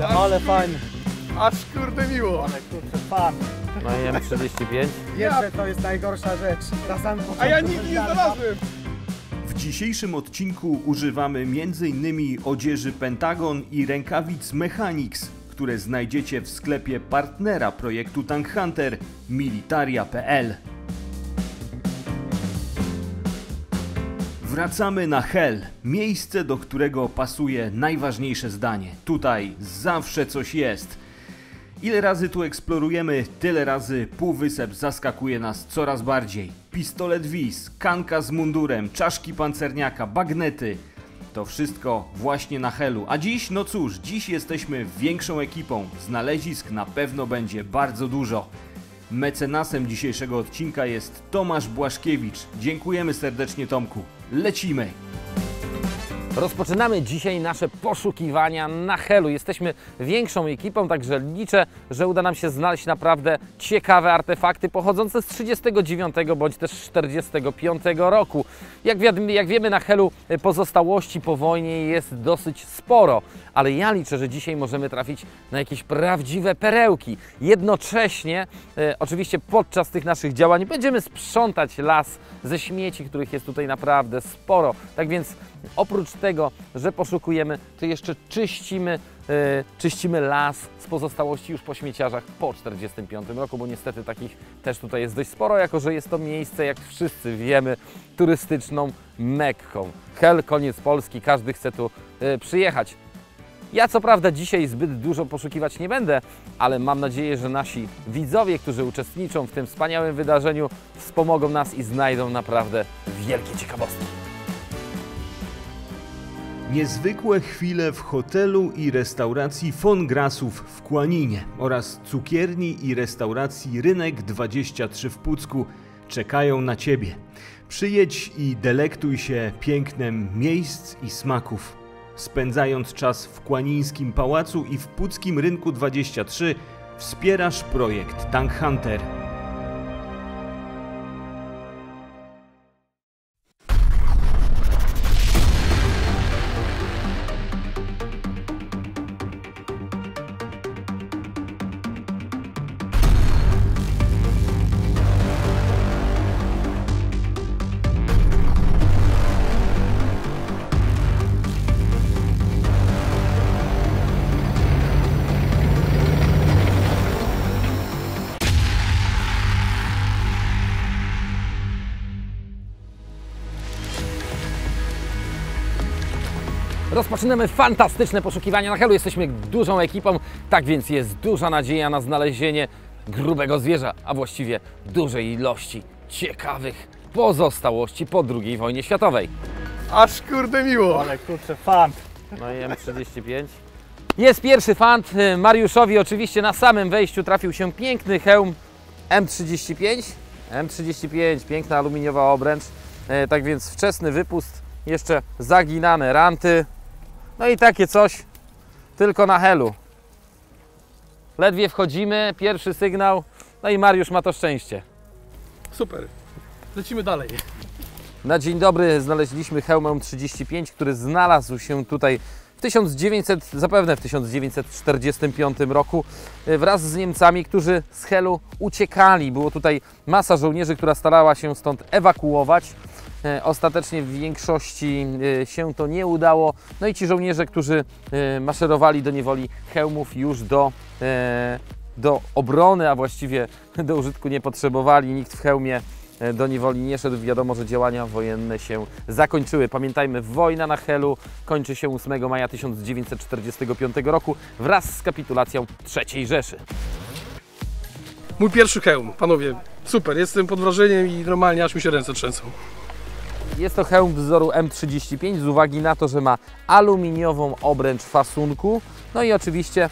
kurde, ale fajny. Aż kurde miło. Ale kurde, fan. No i M35. Jeszcze to jest najgorsza rzecz. Na samym początku A ja nigdy nie znalazłem. W dzisiejszym odcinku używamy m.in. odzieży Pentagon i rękawic Mechanics, które znajdziecie w sklepie partnera projektu Tank Hunter Militaria.pl. Wracamy na Hel, miejsce, do którego pasuje najważniejsze zdanie. Tutaj zawsze coś jest. Ile razy tu eksplorujemy, tyle razy półwysep zaskakuje nas coraz bardziej. Pistolet Vis, kanka z mundurem, czaszki pancerniaka, bagnety. To wszystko właśnie na Helu. A dziś, no cóż, dziś jesteśmy większą ekipą. Znalezisk na pewno będzie bardzo dużo. Mecenasem dzisiejszego odcinka jest Tomasz Błaszkiewicz. Dziękujemy serdecznie, Tomku. Lecimy! Rozpoczynamy dzisiaj nasze poszukiwania na Helu. Jesteśmy większą ekipą, także liczę, że uda nam się znaleźć naprawdę ciekawe artefakty pochodzące z 39 bądź też 45 roku. Jak wiemy, na Helu pozostałości po wojnie jest dosyć sporo, ale ja liczę, że dzisiaj możemy trafić na jakieś prawdziwe perełki. Jednocześnie, oczywiście podczas tych naszych działań będziemy sprzątać las ze śmieci, których jest tutaj naprawdę sporo. Tak więc oprócz tego, że poszukujemy, to jeszcze czyścimy las z pozostałości już po śmieciarzach po 45 roku, bo niestety takich też tutaj jest dość sporo, jako że jest to miejsce, jak wszyscy wiemy, turystyczną Mekką. Hel, koniec Polski, każdy chce tu przyjechać. Ja co prawda dzisiaj zbyt dużo poszukiwać nie będę, ale mam nadzieję, że nasi widzowie, którzy uczestniczą w tym wspaniałym wydarzeniu, wspomogą nas i znajdą naprawdę wielkie ciekawostki. Niezwykłe chwile w hotelu i restauracji Von Grassów w Kłaninie oraz cukierni i restauracji Rynek 23 w Pucku czekają na Ciebie. Przyjedź i delektuj się pięknem miejsc i smaków. Spędzając czas w Kłanińskim Pałacu i w Puckim Rynku 23 wspierasz projekt Tank Hunter. Rozpoczynamy fantastyczne poszukiwania na Helu. Jesteśmy dużą ekipą, tak więc jest duża nadzieja na znalezienie grubego zwierza, a właściwie dużej ilości ciekawych pozostałości po II wojnie światowej. Aż kurde miło. Ale kurczę, fan. No i M35. Jest pierwszy fant. Mariuszowi oczywiście na samym wejściu trafił się piękny hełm M35. M35, piękna aluminiowa obręcz. Tak więc wczesny wypust, jeszcze zaginane ranty. No i takie coś tylko na Helu. Ledwie wchodzimy, pierwszy sygnał, no i Mariusz ma to szczęście. Super. Lecimy dalej. Na dzień dobry znaleźliśmy hełm M35, który znalazł się tutaj zapewne w 1945 roku wraz z Niemcami, którzy z Helu uciekali. Było tutaj masa żołnierzy, która starała się stąd ewakuować. Ostatecznie w większości się to nie udało. No i ci żołnierze, którzy maszerowali do niewoli, hełmów już do obrony, a właściwie do użytku nie potrzebowali. Nikt w hełmie do niewoli nie szedł. Wiadomo, że działania wojenne się zakończyły. Pamiętajmy, wojna na Helu kończy się 8 maja 1945 roku wraz z kapitulacją III Rzeszy. Mój pierwszy hełm, panowie. Super, jestem pod wrażeniem i normalnie aż mi się ręce trzęsą. Jest to hełm wzoru M35 z uwagi na to, że ma aluminiową obręcz fasunku. No i oczywiście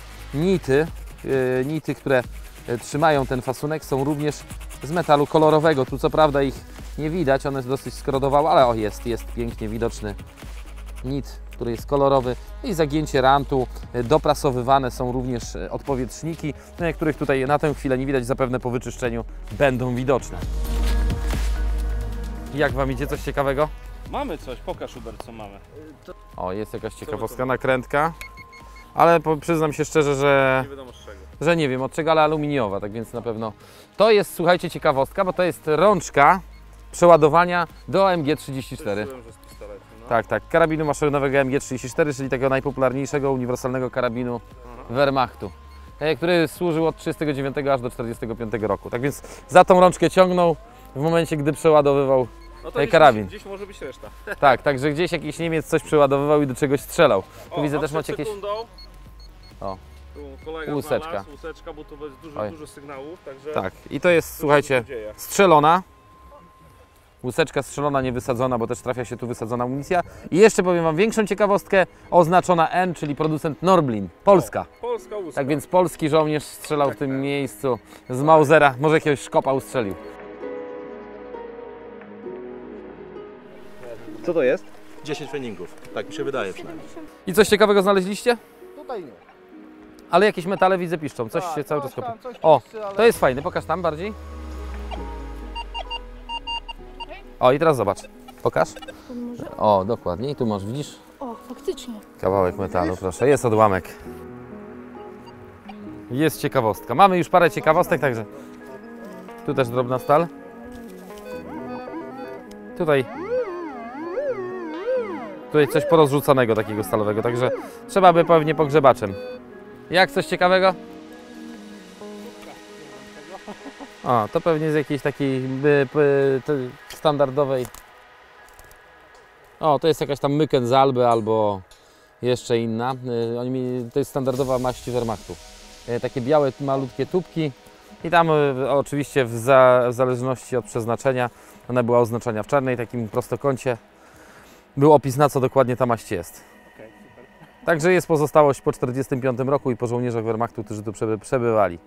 nity, które trzymają ten fasunek, są również z metalu kolorowego. Tu co prawda ich nie widać, one dosyć skorodowały, ale jest pięknie widoczny nit, który jest kolorowy. I zagięcie rantu, doprasowywane są również odpowietrzniki, których tutaj na tę chwilę nie widać, zapewne po wyczyszczeniu będą widoczne. Jak Wam idzie? Coś ciekawego? Mamy coś, pokaż Hubert, co mamy. O, jest jakaś ciekawostka, nakrętka. ale przyznam się szczerze, że Nie wiadomo z czego. że nie wiem od czego, ale aluminiowa, tak więc na pewno. To jest, słuchajcie, ciekawostka, bo to jest rączka przeładowania do AMG-34. Czułem, że z pistoletu, no. Tak, tak, karabinu maszynowego AMG-34, czyli takiego najpopularniejszego uniwersalnego karabinu Wehrmachtu, który służył od 1939 aż do 1945 roku. Tak więc za tą rączkę ciągnął w momencie, gdy przeładowywał No to karabin. Gdzieś może być reszta. Tak, także gdzieś jakiś Niemiec coś przeładowywał i do czegoś strzelał. Tu O, widzę a też przed macie jakieś... sekundą O. Tu kolega Łuseczka. znalazł, łuseczka, bo tu jest Oj. dużo sygnałów, także Tak, i to jest, dużo słuchajcie, się dzieje. strzelona. Łuseczka strzelona, nie wysadzona, bo też trafia się tu wysadzona amunicja. I jeszcze powiem Wam większą ciekawostkę, oznaczona N, czyli producent Norblin, Polska. Polska łuska. Tak więc polski żołnierz strzelał w tym miejscu z Mausera, może jakiegoś szkopa ustrzelił. Co to jest? 10 treningów, tak mi się wydaje przynajmniej. I coś ciekawego znaleźliście? Tutaj nie. Ale jakieś metale widzę piszczą, coś się cały czas kopie. Coś O, piszczy, ale... to jest fajne, pokaż tam bardziej. O, i teraz zobacz, pokaż. Może? O, dokładnie, i tu masz, widzisz? O, faktycznie. Kawałek metalu, proszę, jest odłamek. Jest ciekawostka. Mamy już parę ciekawostek, także tu też drobna stal. Tutaj coś porozrzucanego takiego stalowego, także trzeba by pewnie pogrzebaczem. Jak coś ciekawego? O, to pewnie z jakiejś takiej standardowej. O, to jest jakaś tam Myken z Alby albo jeszcze inna. To jest standardowa maść Wehrmachtu. Takie białe, malutkie tubki i tam oczywiście w zależności od przeznaczenia ona była oznaczona w czarnej, takim prostokącie. Był opis, na co dokładnie ta maść jest. Także jest pozostałość po 1945 roku i po żołnierzach Wehrmachtu, którzy tu przebywali.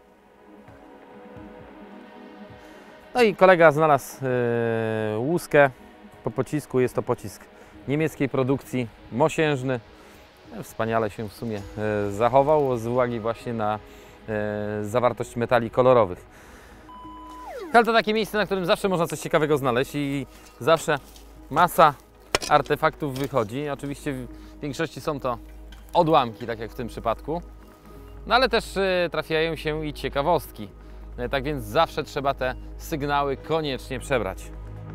No i kolega znalazł łuskę po pocisku. Jest to pocisk niemieckiej produkcji, mosiężny. Wspaniale się w sumie zachował z uwagi właśnie na zawartość metali kolorowych. Ale to takie miejsce, na którym zawsze można coś ciekawego znaleźć i zawsze masa artefaktów wychodzi. Oczywiście w większości są to odłamki, tak jak w tym przypadku, no ale też trafiają się i ciekawostki. Tak więc zawsze trzeba te sygnały koniecznie przebrać.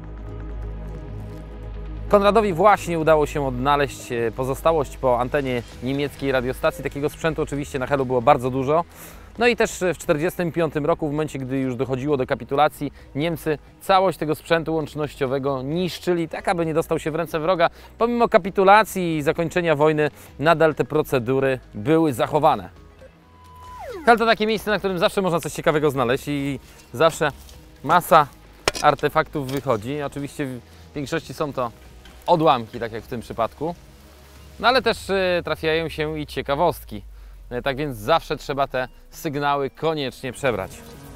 Konradowi właśnie udało się odnaleźć pozostałość po antenie niemieckiej radiostacji. Takiego sprzętu oczywiście na Helu było bardzo dużo. No i też w 1945 roku, w momencie gdy już dochodziło do kapitulacji, Niemcy całość tego sprzętu łącznościowego niszczyli, tak aby nie dostał się w ręce wroga. Pomimo kapitulacji i zakończenia wojny nadal te procedury były zachowane. Ale to takie miejsce, na którym zawsze można coś ciekawego znaleźć i zawsze masa artefaktów wychodzi. Oczywiście w większości są to odłamki, tak jak w tym przypadku, no ale też trafiają się i ciekawostki. Tak więc zawsze trzeba te sygnały koniecznie przebrać.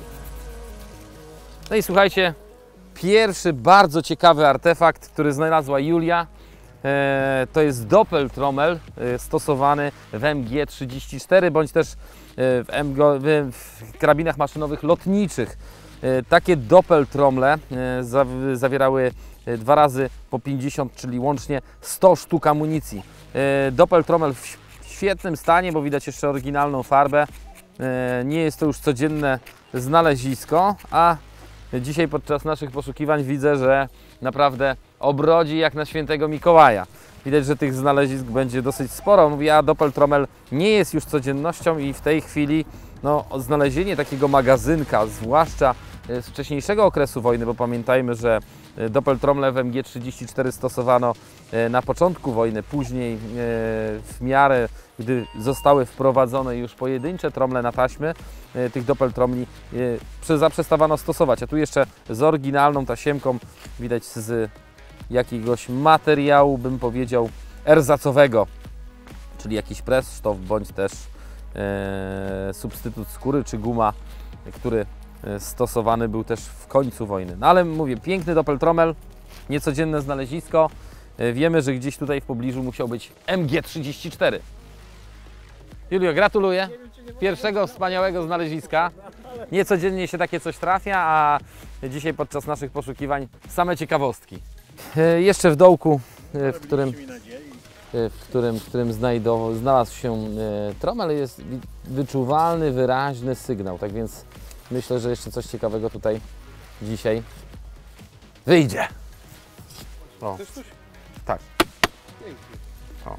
No i słuchajcie, pierwszy bardzo ciekawy artefakt, który znalazła Julia, to jest Doppeltrommel stosowany w MG-34 bądź też w karabinach maszynowych lotniczych. Takie Doppeltrommle zawierały 2 razy po 50, czyli łącznie 100 sztuk amunicji. Doppeltrommel w świetnym stanie, bo widać jeszcze oryginalną farbę. Nie jest to już codzienne znalezisko, a dzisiaj podczas naszych poszukiwań widzę, że naprawdę obrodzi jak na świętego Mikołaja. Widać, że tych znalezisk będzie dosyć sporo. Mówię, a Doppeltrommel nie jest już codziennością i w tej chwili no, znalezienie takiego magazynka, zwłaszcza z wcześniejszego okresu wojny, bo pamiętajmy, że Doppeltrommle w MG-34 stosowano na początku wojny, później w miarę, gdy zostały wprowadzone już pojedyncze tromle na taśmy, tych Doppeltrommli zaprzestawano stosować, a tu jeszcze z oryginalną tasiemką, widać z jakiegoś materiału, bym powiedział, erzacowego, czyli jakiś press-sztof, bądź też substytut skóry czy guma, który stosowany był też w końcu wojny. No ale mówię, piękny Doppeltrommel, niecodzienne znalezisko. Wiemy, że gdzieś tutaj w pobliżu musiał być MG-34. Julio, gratuluję pierwszego wspaniałego znaleziska. Niecodziennie się takie coś trafia, a dzisiaj podczas naszych poszukiwań same ciekawostki. Jeszcze w dołku, w którym w którym znalazł się tromel, jest wyczuwalny, wyraźny sygnał. Tak więc myślę, że jeszcze coś ciekawego tutaj dzisiaj wyjdzie. O. Tak. O.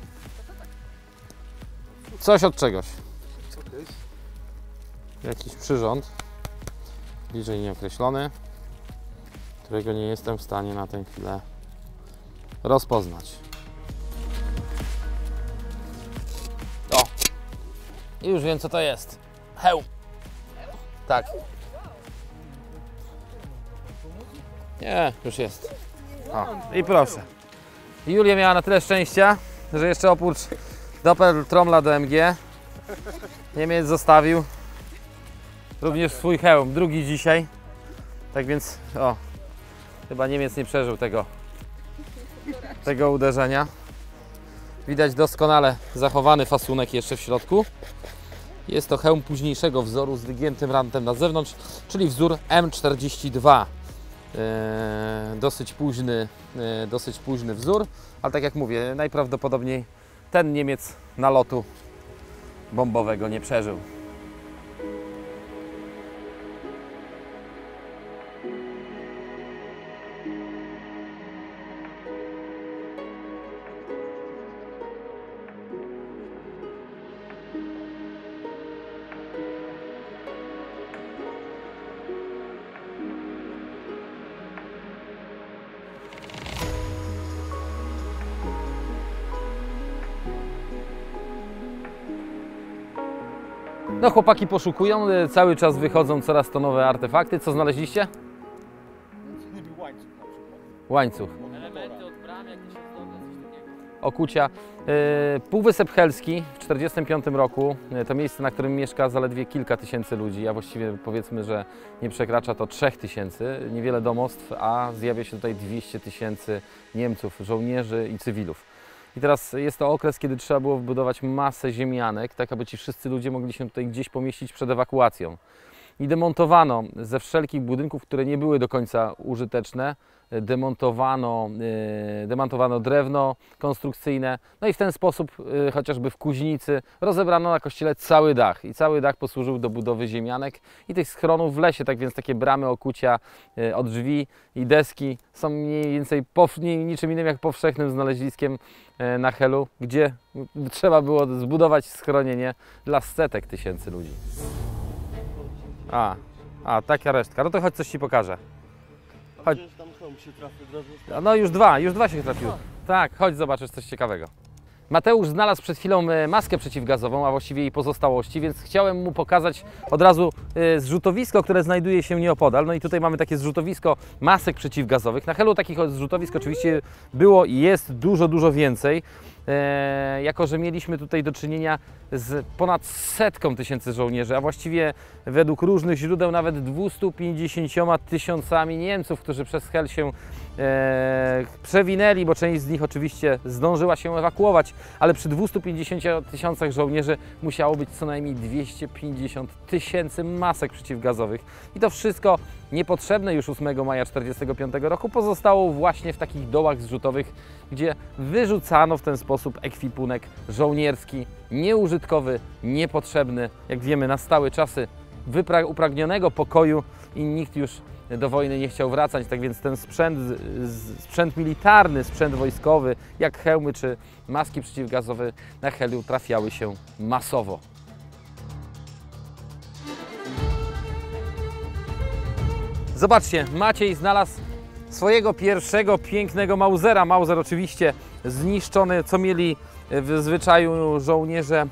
Coś od czegoś. Jakiś przyrząd, bliżej nieokreślony, którego nie jestem w stanie na tę chwilę rozpoznać. O! I już wiem, co to jest. Hełm. Tak. Nie, już jest. O, i proszę. Julia miała na tyle szczęścia, że jeszcze oprócz Doppel Tromla do MG Niemiec zostawił również swój hełm, drugi dzisiaj. Tak więc, o, chyba Niemiec nie przeżył tego uderzenia. Widać doskonale zachowany fasunek jeszcze w środku. Jest to hełm późniejszego wzoru z wygiętym rantem na zewnątrz, czyli wzór M42. Dosyć późny wzór, ale tak jak mówię, najprawdopodobniej ten Niemiec nalotu bombowego nie przeżył. No chłopaki poszukują, cały czas wychodzą coraz to nowe artefakty. Co znaleźliście? Łańcuch. Elementy od bram, jakieś ozdoby, coś takiego. Okucia. Półwysep Helski w 1945 roku. To miejsce, na którym mieszka zaledwie kilka tysięcy ludzi, a właściwie powiedzmy, że nie przekracza to 3000. Niewiele domostw, a zjawia się tutaj 200 000 Niemców, żołnierzy i cywilów. I teraz jest to okres, kiedy trzeba było wbudować masę ziemianek, tak aby ci wszyscy ludzie mogli się tutaj gdzieś pomieścić przed ewakuacją. I demontowano ze wszelkich budynków, które nie były do końca użyteczne, demontowano drewno konstrukcyjne, no i w ten sposób chociażby w Kuźnicy rozebrano na kościele cały dach i cały dach posłużył do budowy ziemianek i tych schronów w lesie, tak więc takie bramy, okucia od drzwi i deski są mniej więcej niczym innym jak powszechnym znaleziskiem na Helu, gdzie trzeba było zbudować schronienie dla setek tysięcy ludzi. Taka resztka. No to chodź, coś Ci pokażę. Chodź. No już dwa się trafiły. Tak, chodź, zobaczysz coś ciekawego. Mateusz znalazł przed chwilą maskę przeciwgazową, a właściwie jej pozostałości, więc chciałem mu pokazać od razu zrzutowisko, które znajduje się nieopodal. No i tutaj mamy takie zrzutowisko masek przeciwgazowych. Na Helu takich zrzutowisk oczywiście było i jest dużo więcej. Jako że mieliśmy tutaj do czynienia z ponad 100 000 żołnierzy, a właściwie według różnych źródeł nawet 250 000 Niemców, którzy przez Hel się przewinęli, bo część z nich oczywiście zdążyła się ewakuować, ale przy 250 000 żołnierzy musiało być co najmniej 250 000 masek przeciwgazowych. I to wszystko niepotrzebne już 8 maja 1945 roku pozostało właśnie w takich dołach zrzutowych, gdzie wyrzucano w ten sposób ekwipunek żołnierski, nieużytkowy, niepotrzebny, jak wiemy, na stałe czasy upragnionego pokoju i nikt już do wojny nie chciał wracać, tak więc ten sprzęt militarny, sprzęt wojskowy, jak hełmy czy maski przeciwgazowe na Helu trafiały się masowo. Zobaczcie, Maciej znalazł swojego pierwszego pięknego Mausera. Mauser oczywiście zniszczony, co mieli w zwyczaju żołnierze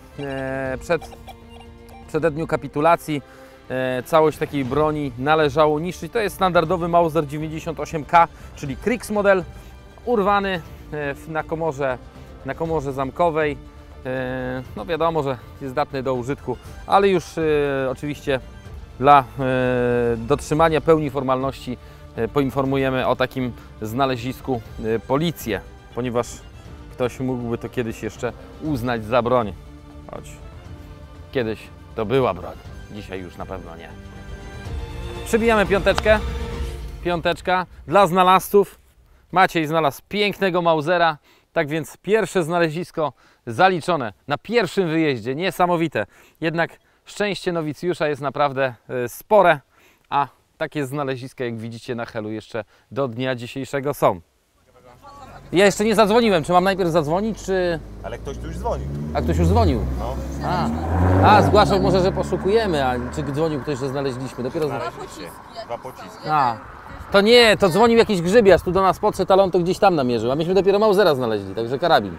przed dniu kapitulacji. Całość takiej broni należało niszczyć. To jest standardowy Mauser 98K, czyli Kriegsmodell, urwany na komorze zamkowej. No wiadomo, że jest zdatny do użytku, ale już oczywiście dla dotrzymania pełni formalności poinformujemy o takim znalezisku policję, ponieważ ktoś mógłby to kiedyś jeszcze uznać za broń. Choć kiedyś to była broń, dzisiaj już na pewno nie. Przybijamy piąteczkę. Piąteczka dla znalazców. Maciej znalazł pięknego Mausera. Tak więc pierwsze znalezisko zaliczone na pierwszym wyjeździe. Niesamowite. Jednak szczęście nowicjusza jest naprawdę spore, a takie znaleziska, jak widzicie na Helu, jeszcze do dnia dzisiejszego są. Ja jeszcze nie zadzwoniłem. Czy mam najpierw zadzwonić, czy... Ale ktoś tu już dzwonił. A ktoś już dzwonił? No. Zgłaszał może, że poszukujemy, a czy dzwonił ktoś, że znaleźliśmy? Dopiero... Dwa pociski. To nie, to dzwonił jakiś grzybiarz, tu do nas podszedł, ale on to gdzieś tam namierzył, a myśmy dopiero Mausera znaleźli, także karabin.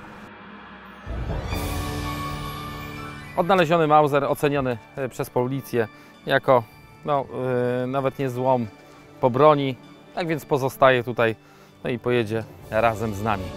Odnaleziony Mauser, oceniony przez policję jako, nawet nie złom po broni, tak więc pozostaje tutaj, no i pojedzie razem z nami.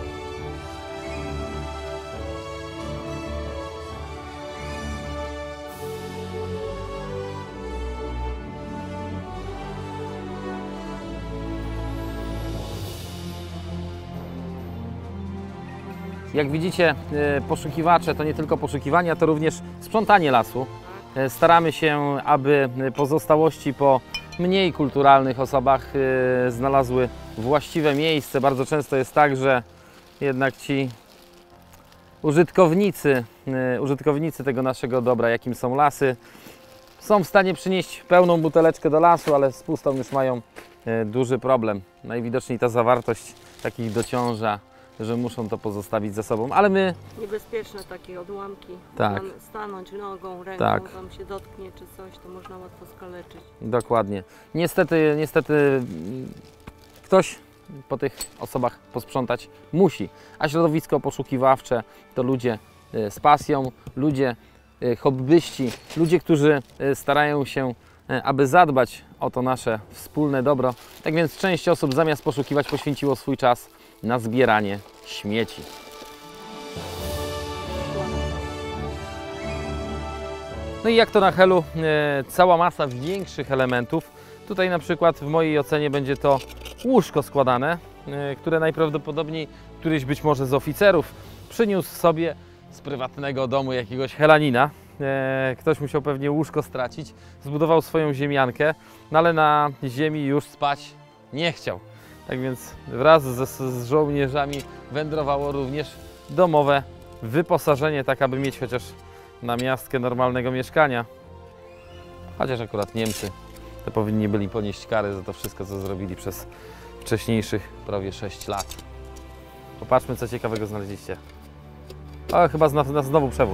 Jak widzicie, poszukiwacze to nie tylko poszukiwania, to również sprzątanie lasu. Staramy się, aby pozostałości po mniej kulturalnych osobach znalazły właściwe miejsce. Bardzo często jest tak, że jednak ci użytkownicy tego naszego dobra, jakim są lasy, są w stanie przynieść pełną buteleczkę do lasu, ale z pustą już mają duży problem. Najwidoczniej ta zawartość takich dociąża, że muszą to pozostawić ze sobą, ale my... Niebezpieczne takie odłamki. Tak. Tam stanąć nogą, ręką, Tak. tam się dotknie czy coś, to można łatwo skaleczyć. Dokładnie. Niestety ktoś po tych osobach posprzątać musi, a środowisko poszukiwawcze to ludzie z pasją, ludzie hobbyści, ludzie, którzy starają się, aby zadbać o to nasze wspólne dobro. Tak więc część osób zamiast poszukiwać poświęciło swój czas na zbieranie śmieci. No i jak to na Helu, cała masa większych elementów. Tutaj na przykład w mojej ocenie będzie to łóżko składane, które najprawdopodobniej któryś być może z oficerów przyniósł sobie z prywatnego domu jakiegoś helanina. Ktoś musiał pewnie łóżko stracić, zbudował swoją ziemiankę, no ale na ziemi już spać nie chciał. Tak więc wraz z żołnierzami wędrowało również domowe wyposażenie, tak aby mieć chociaż namiastkę normalnego mieszkania. Chociaż akurat Niemcy to powinni byli ponieść karę za to wszystko, co zrobili przez wcześniejszych prawie 6 lat. Popatrzmy, co ciekawego znaleźliście. O, chyba znowu przewód.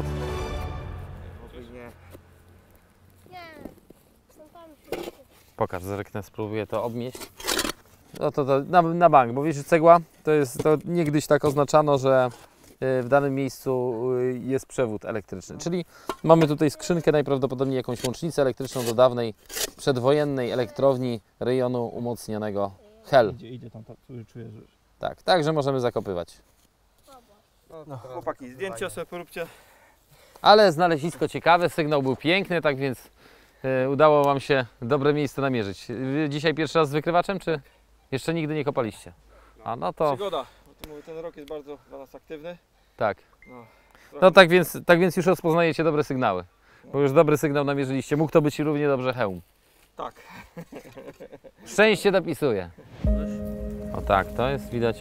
Pokaż, zerknę, spróbuję to obmieść. No to na bank, bo wiesz, że cegła to niegdyś tak oznaczano, że w danym miejscu jest przewód elektryczny. Czyli mamy tutaj skrzynkę, najprawdopodobniej jakąś łącznicę elektryczną do dawnej przedwojennej elektrowni rejonu umocnionego Hel. Idzie tam, czuję, że... Tak, także możemy zakopywać. No, chłopaki, zdjęcie sobie poróbcie. Ale znalezisko ciekawe, sygnał był piękny, tak więc udało Wam się dobre miejsce namierzyć. Wy dzisiaj pierwszy raz z wykrywaczem, czy jeszcze nigdy nie kopaliście? A no to... Przygoda, bo ten rok jest bardzo dla nas aktywny. Tak. No, No tak więc już rozpoznajecie dobre sygnały. Bo już dobry sygnał namierzyliście. Mógł to być równie dobrze hełm. tak. Szczęście dopisuje. O tak, to jest widać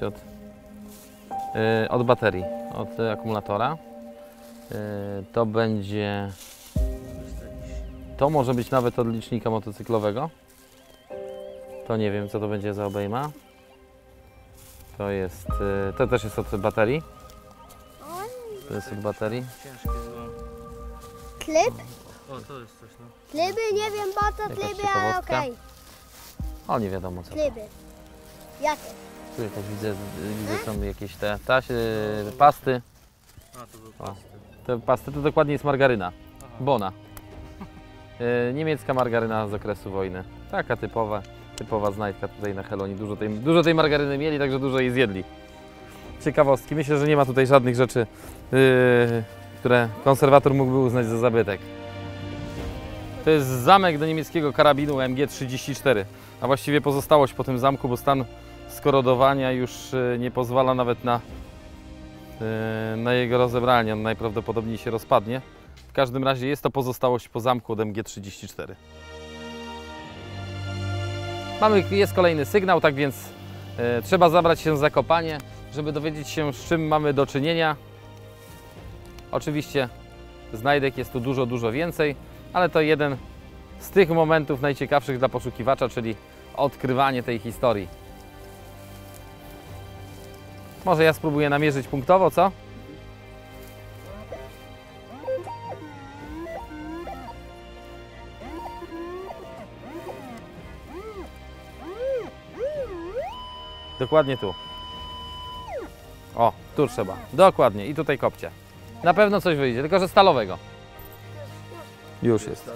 od baterii, od akumulatora. To będzie... To może być nawet od licznika motocyklowego. To nie wiem, co to będzie za obejma. To jest... To też jest od baterii. To jest od baterii. Klip? O, to jest coś, no. Kliby, nie wiem, bo to Jakaś kliby, ale ciekawostka. okej. O, nie wiadomo co. Kliby. Jakie? Tu jakaś widzę są jakieś te pasty. A, to był O, te pasty to dokładnie jest margaryna. Bona. Niemiecka margaryna z okresu wojny. Taka typowa znajdka tutaj na Helonie. Dużo tej margaryny mieli, także dużo jej zjedli. Ciekawostki. Myślę, że nie ma tutaj żadnych rzeczy, które konserwator mógłby uznać za zabytek. To jest zamek do niemieckiego karabinu MG34, a właściwie pozostałość po tym zamku, bo stan skorodowania już nie pozwala nawet na jego rozebranie. On najprawdopodobniej się rozpadnie. W każdym razie jest to pozostałość po zamku od MG34. Jest kolejny sygnał, tak więc trzeba zabrać się za kopanie, żeby dowiedzieć się, z czym mamy do czynienia. Oczywiście znajdek jest tu dużo, dużo więcej, ale to jeden z tych momentów najciekawszych dla poszukiwacza, czyli odkrywanie tej historii. Może ja spróbuję namierzyć punktowo, co? Dokładnie tu. O, tu trzeba. Dokładnie. I tutaj kopcie. Na pewno coś wyjdzie, tylko że stalowego. Już jest.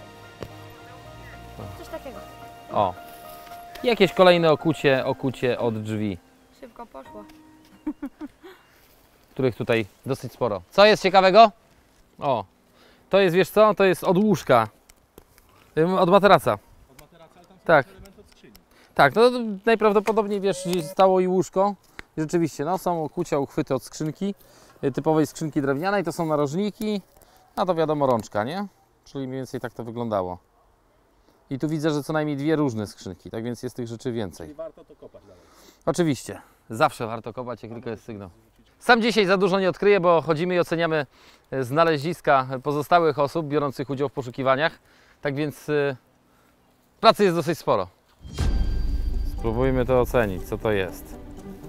Coś takiego. O. Jakieś kolejne okucie od drzwi, Szybko poszło. których tutaj dosyć sporo. Co jest ciekawego? O. To jest, wiesz co? To jest od łóżka. Od materaca. Od materaca, ale tam są tak. Element od skrzyni. Tak, no najprawdopodobniej wiesz, gdzieś stało i łóżko. I rzeczywiście, no są okucia, uchwyty od skrzynki, typowej skrzynki drewnianej, to są narożniki, a to wiadomo rączka, nie? Czyli mniej więcej tak to wyglądało. I tu widzę, że co najmniej dwie różne skrzynki, tak więc jest tych rzeczy więcej. Czyli warto to kopać dalej. Oczywiście, zawsze warto kopać, jak tylko jest sygnał. Sam dzisiaj za dużo nie odkryję, bo chodzimy i oceniamy znaleziska pozostałych osób biorących udział w poszukiwaniach, tak więc pracy jest dosyć sporo. Spróbujmy to ocenić, co to jest.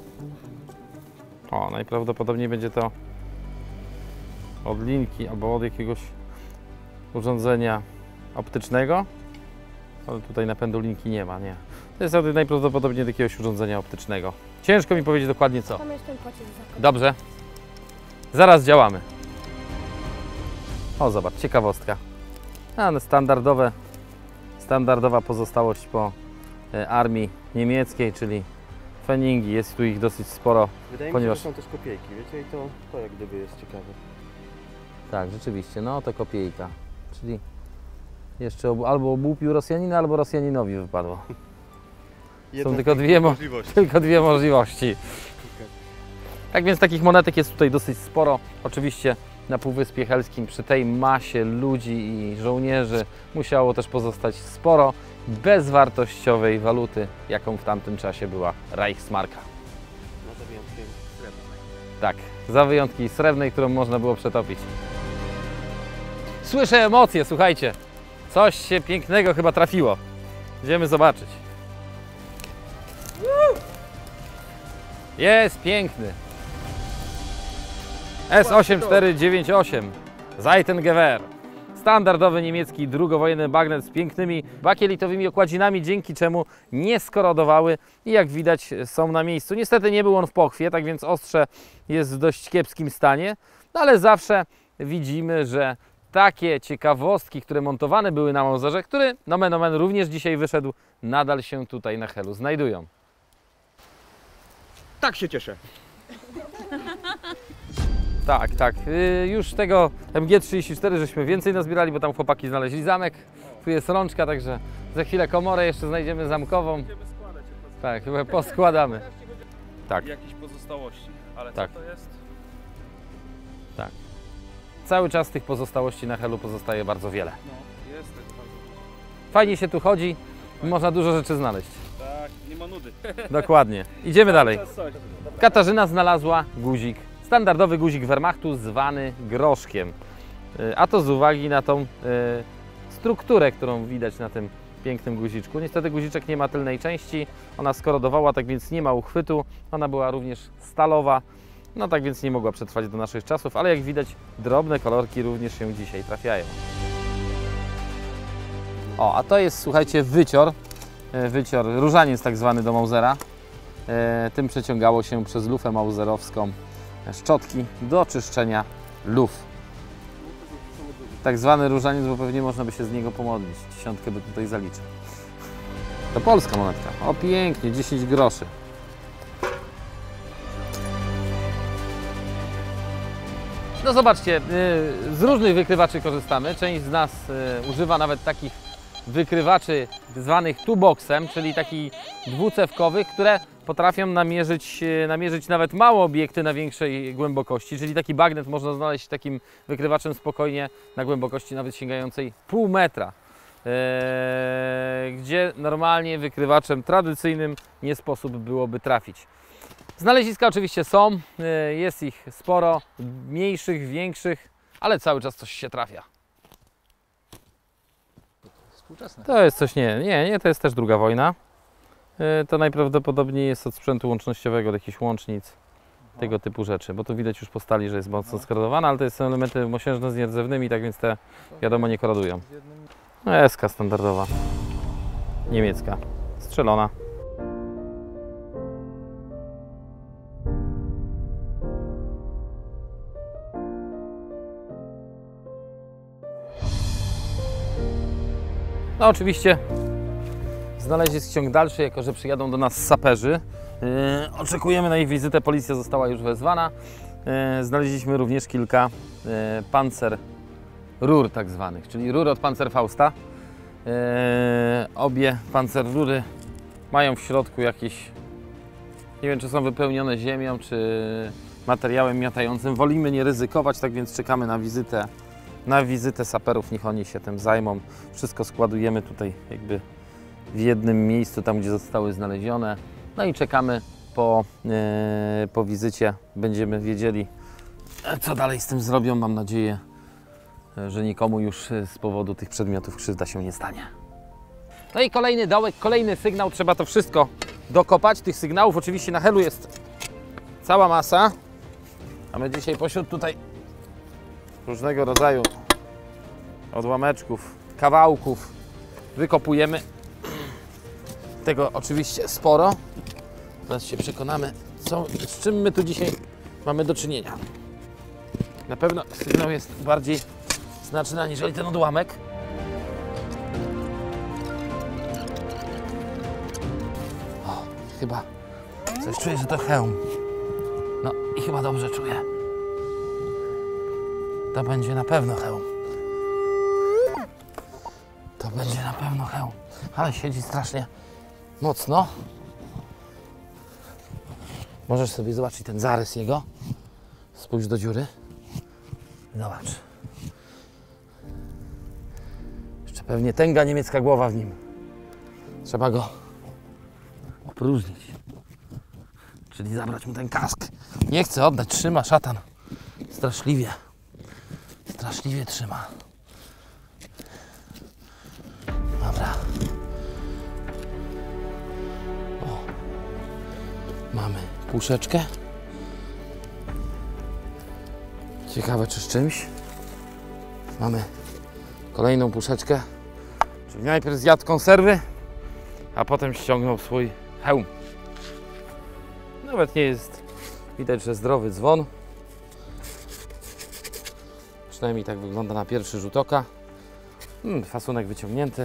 O, najprawdopodobniej będzie to od linki albo od jakiegoś urządzenia optycznego. Ale tutaj napędu linki nie ma, nie. To jest najprawdopodobniej od jakiegoś urządzenia optycznego. Ciężko mi powiedzieć dokładnie co. Tam jest ten pocisk zakopany. Dobrze. Zaraz działamy. O, zobacz, ciekawostka. A, standardowa pozostałość po armii niemieckiej, czyli feningi. Jest tu ich dosyć sporo. Wydaje ponieważ... mi się, że są też kopiejki, wiecie, i to jak gdyby jest ciekawe. Tak, rzeczywiście, no to kopiejka. Czyli jeszcze albo obłupił Rosjanina, albo Rosjaninowi wypadło. Są tylko dwie możliwości. Tak więc takich monetek jest tutaj dosyć sporo. Oczywiście na Półwyspie Helskim przy tej masie ludzi i żołnierzy musiało też pozostać sporo bezwartościowej waluty, jaką w tamtym czasie była Reichsmarka. No za wyjątkiem srebrnej. Tak, za wyjątki srebrnej, którą można było przetopić. Słyszę emocje, słuchajcie. Coś się pięknego chyba trafiło. Idziemy zobaczyć. Jest piękny. S8498 Seitengewehr. Standardowy niemiecki drugowojenny bagnet z pięknymi bakielitowymi okładzinami, dzięki czemu nie skorodowały i jak widać są na miejscu. Niestety nie był on w pochwie, tak więc ostrze jest w dość kiepskim stanie, no ale zawsze widzimy, że takie ciekawostki, które montowane były na Mauserze, który nomen omen również dzisiaj wyszedł, nadal się tutaj na Helu znajdują. Tak się cieszę. Tak, tak. Już tego MG34 żeśmy więcej nazbierali, bo tam chłopaki znaleźli zamek. Tu jest rączka, także za chwilę komorę jeszcze znajdziemy zamkową. Tak, chyba poskładamy. Tak. Jakieś pozostałości, ale Tak. co to jest? Tak. Cały czas tych pozostałości na Helu pozostaje bardzo wiele. No, jest tego bardzo dużo. Fajnie się tu chodzi, można dużo rzeczy znaleźć. Tak, nie ma nudy. Dokładnie. Idziemy dalej. Czas coś. Katarzyna znalazła guzik. Standardowy guzik Wehrmachtu zwany groszkiem. A to z uwagi na tą strukturę, którą widać na tym pięknym guziczku. Niestety guziczek nie ma tylnej części, ona skorodowała, tak więc nie ma uchwytu. Ona była również stalowa, no tak więc nie mogła przetrwać do naszych czasów, ale jak widać drobne kolorki również się dzisiaj trafiają. O, a to jest, słuchajcie, wycior. Wycior, różaniec tak zwany do Mausera. Tym przeciągało się przez lufę mauserowską szczotki do czyszczenia luf. Tak zwany różaniec, bo pewnie można by się z niego pomodlić. 10 by tutaj zaliczył. To polska monetka. O, pięknie, 10 groszy. No zobaczcie, z różnych wykrywaczy korzystamy. Część z nas używa nawet takich wykrywaczy zwanych two-boxem, czyli takich dwucewkowych, które potrafią namierzyć nawet małe obiekty na większej głębokości, czyli taki bagnet można znaleźć takim wykrywaczem spokojnie na głębokości nawet sięgającej pół metra, gdzie normalnie wykrywaczem tradycyjnym nie sposób byłoby trafić. Znaleziska oczywiście są, jest ich sporo, mniejszych, większych, ale cały czas coś się trafia. Współczesne. To jest coś, nie, to jest też druga wojna. To najprawdopodobniej jest od sprzętu łącznościowego, od jakichś łącznic, tego typu rzeczy, bo tu widać już po stali, że jest mocno skorodowana, ale to są elementy mosiężne z nierdzewnymi, tak więc te wiadomo nie korodują. Eska standardowa, niemiecka, strzelona. No oczywiście znalezisk ciąg dalszy, jako że przyjadą do nas saperzy. Oczekujemy na ich wizytę, policja została już wezwana. Znaleźliśmy również kilka pancerrur tak zwanych, czyli rury od Panzerfausta. Obie pancerrury mają w środku jakieś, nie wiem czy są wypełnione ziemią, czy materiałem miotającym. Wolimy nie ryzykować, tak więc czekamy na wizytę saperów, niech oni się tym zajmą. Wszystko składujemy tutaj jakby w jednym miejscu, tam gdzie zostały znalezione. No i czekamy po wizycie. Będziemy wiedzieli, co dalej z tym zrobią. Mam nadzieję, że nikomu już z powodu tych przedmiotów krzywda się nie stanie. No i kolejny dołek, kolejny sygnał. Trzeba to wszystko dokopać. Tych sygnałów oczywiście na Helu jest cała masa. Mamy dzisiaj pośród tutaj różnego rodzaju odłameczków, kawałków. Wykopujemy tego oczywiście sporo. Teraz się przekonamy, z czym my tu dzisiaj mamy do czynienia. Na pewno sygnał jest bardziej znaczny aniżeli ten odłamek. O, chyba coś czuję, że to hełm. No i chyba dobrze czuję. To będzie na pewno hełm. To będzie na pewno hełm. Ale siedzi strasznie mocno. Możesz sobie zobaczyć ten zarys jego. Spójrz do dziury. Zobacz. Jeszcze pewnie tęga niemiecka głowa w nim. Trzeba go opróżnić. Czyli zabrać mu ten kask. Nie chce oddać, trzyma szatan. Straszliwie. Straszliwie trzyma. Dobra. O. Mamy puszeczkę. Ciekawe czy z czymś. Mamy kolejną puszeczkę. Czyli najpierw zjadł konserwy, a potem ściągnął swój hełm. Nawet nie jest widać, że zdrowy dzwon. Przynajmniej tak wygląda na pierwszy rzut oka. Fasunek wyciągnięty.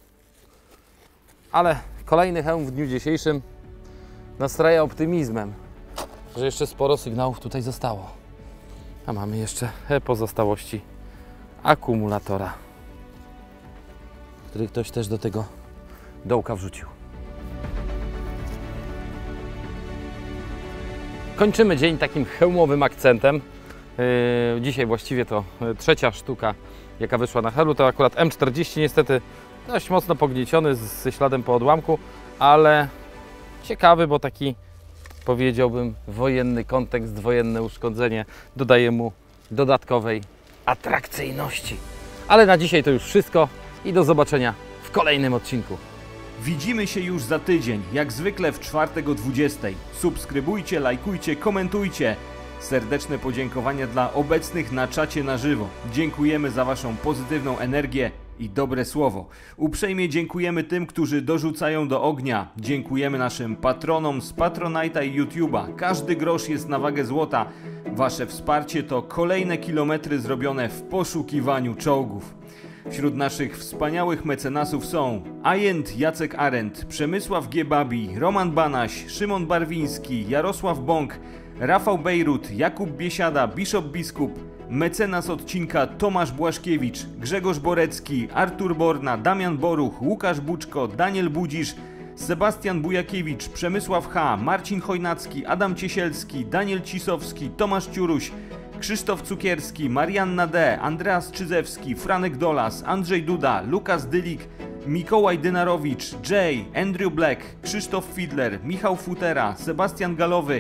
Ale kolejny hełm w dniu dzisiejszym nastraja optymizmem, że jeszcze sporo sygnałów tutaj zostało. A mamy jeszcze pozostałości akumulatora, który ktoś też do tego dołka wrzucił. Kończymy dzień takim hełmowym akcentem. Dzisiaj właściwie to trzecia sztuka, jaka wyszła na Helu. To akurat M40, niestety dość mocno pognieciony ze śladem po odłamku, ale ciekawy, bo taki, powiedziałbym, wojenny kontekst, wojenne uszkodzenie dodaje mu dodatkowej atrakcyjności. Ale na dzisiaj to już wszystko i do zobaczenia w kolejnym odcinku. Widzimy się już za tydzień, jak zwykle w czwartek o 20:00. Subskrybujcie, lajkujcie, komentujcie. Serdeczne podziękowania dla obecnych na czacie na żywo. Dziękujemy za Waszą pozytywną energię i dobre słowo. Uprzejmie dziękujemy tym, którzy dorzucają do ognia. Dziękujemy naszym patronom z Patronite'a i YouTube'a. Każdy grosz jest na wagę złota. Wasze wsparcie to kolejne kilometry zrobione w poszukiwaniu czołgów. Wśród naszych wspaniałych mecenasów są Ajent Jacek Arendt, Przemysław G. Babi, Roman Banaś, Szymon Barwiński, Jarosław Bąk, Rafał Bejrut, Jakub Biesiada, Bishop Biskup, mecenas odcinka Tomasz Błaszkiewicz, Grzegorz Borecki, Artur Borna, Damian Boruch, Łukasz Buczko, Daniel Budzisz, Sebastian Bujakiewicz, Przemysław H., Marcin Chojnacki, Adam Ciesielski, Daniel Cisowski, Tomasz Ciuruś, Krzysztof Cukierski, Marianna D., Andreas Czyzewski, Franek Dolas, Andrzej Duda, Lukas Dylik, Mikołaj Dynarowicz, Jay, Andrew Black, Krzysztof Fidler, Michał Futera, Sebastian Galowy,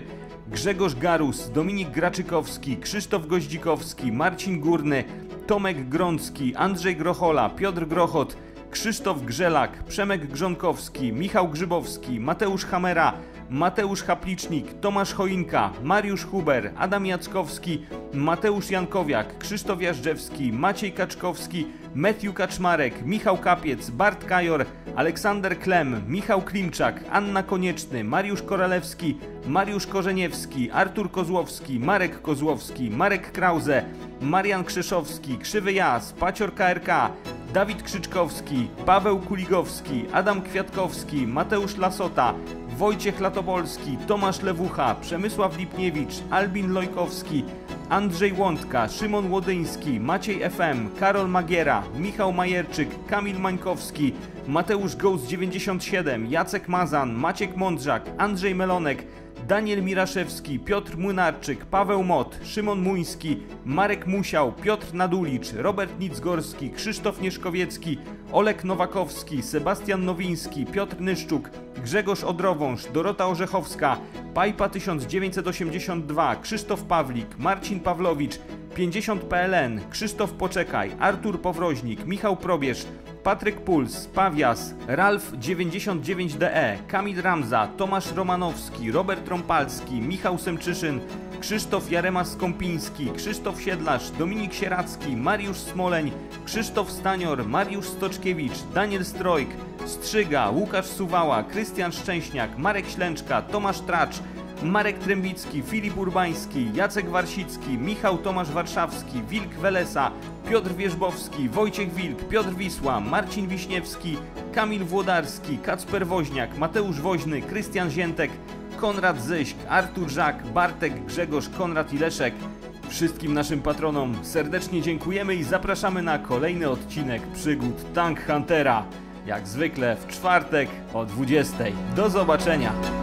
Grzegorz Garus, Dominik Graczykowski, Krzysztof Goździkowski, Marcin Górny, Tomek Grącki, Andrzej Grochola, Piotr Grochot, Krzysztof Grzelak, Przemek Grzonkowski, Michał Grzybowski, Mateusz Hamera, Mateusz Haplicznik, Tomasz Choinka, Mariusz Huber, Adam Jackowski, Mateusz Jankowiak, Krzysztof Jażdżewski, Maciej Kaczkowski, Matthew Kaczmarek, Michał Kapiec, Bart Kajor, Aleksander Klem, Michał Klimczak, Anna Konieczny, Mariusz Koralewski, Mariusz Korzeniewski, Artur Kozłowski, Marek Kozłowski, Marek Krause, Marian Krzeszowski, Krzywy Jas, Pacior KRK, Dawid Krzyczkowski, Paweł Kuligowski, Adam Kwiatkowski, Mateusz Lasota, Wojciech Latopolski, Tomasz Lewucha, Przemysław Lipniewicz, Albin Lojkowski, Andrzej Łądka, Szymon Łodyński, Maciej FM, Karol Magiera, Michał Majerczyk, Kamil Mańkowski, Mateusz Ghost 97, Jacek Mazan, Maciek Mądrzak, Andrzej Melonek, Daniel Miraszewski, Piotr Młynarczyk, Paweł Mot, Szymon Muński, Marek Musiał, Piotr Nadulicz, Robert Nicgorski, Krzysztof Nieszkowiecki, Olek Nowakowski, Sebastian Nowiński, Piotr Nyszczuk, Grzegorz Odrowąż, Dorota Orzechowska, Pajpa 1982, Krzysztof Pawlik, Marcin Pawlowicz, 50 PLN, Krzysztof Poczekaj, Artur Powroźnik, Michał Probierz, Patryk Puls, Pawias, Ralf 99DE, Kamil Ramza, Tomasz Romanowski, Robert Rąpalski, Michał Semczyszyn, Krzysztof Jaremas-Skąpiński, Krzysztof Siedlarz, Dominik Sieracki, Mariusz Smoleń, Krzysztof Stanior, Mariusz Stoczkiewicz, Daniel Strojk, Strzyga, Łukasz Suwała, Krystian Szczęśniak, Marek Ślęczka, Tomasz Tracz, Marek Trębicki, Filip Urbański, Jacek Warsicki, Michał Tomasz Warszawski, Wilk Welesa, Piotr Wierzbowski, Wojciech Wilk, Piotr Wisła, Marcin Wiśniewski, Kamil Włodarski, Kacper Woźniak, Mateusz Woźny, Krystian Ziętek, Konrad Zyśk, Artur Żak, Bartek, Grzegorz, Konrad i Leszek. Wszystkim naszym patronom serdecznie dziękujemy i zapraszamy na kolejny odcinek przygód Tank Huntera. Jak zwykle w czwartek o 20:00. Do zobaczenia!